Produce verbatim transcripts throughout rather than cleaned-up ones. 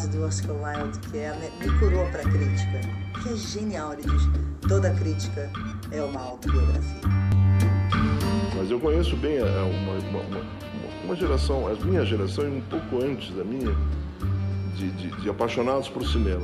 frase do Oscar Wilde que é, me curou para a crítica, que é genial. Ele diz: toda crítica é uma autobiografia. Mas eu conheço bem uma, uma, uma, uma geração, a minha geração e um pouco antes da minha, de, de, de apaixonados por cinema.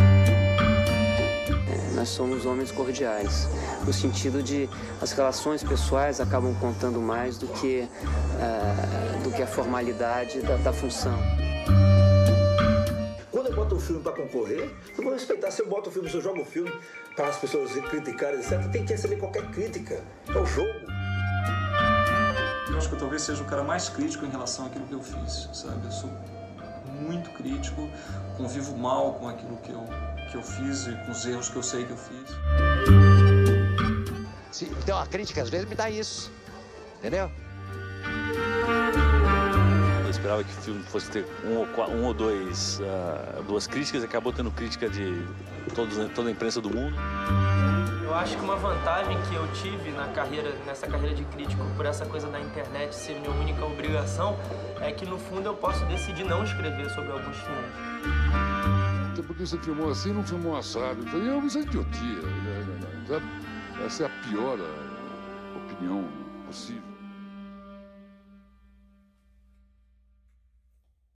Nós somos homens cordiais, no sentido de as relações pessoais acabam contando mais do que, uh, do que a formalidade da, da função. Quando eu boto um filme para concorrer, eu vou respeitar. Se eu boto um filme, se eu jogo um filme para as pessoas criticarem, etcétera, tem que receber qualquer crítica. É o jogo. Eu acho que eu talvez seja o cara mais crítico em relação àquilo que eu fiz, sabe? Eu sou muito crítico, convivo mal com aquilo que eu, que eu fiz e com os erros que eu sei que eu fiz. Se tem uma crítica, às vezes me dá isso, entendeu? Eu esperava que o filme fosse ter um ou, um ou dois, uh, duas críticas, acabou tendo crítica de todos, toda a imprensa do mundo. Eu acho que uma vantagem que eu tive na carreira, nessa carreira de crítico, por essa coisa da internet ser minha única obrigação, é que no fundo eu posso decidir não escrever sobre alguns filmes. Até porque você filmou assim, não filmou assado. Então, isso é idiotia. Sabe? Essa é a pior opinião possível.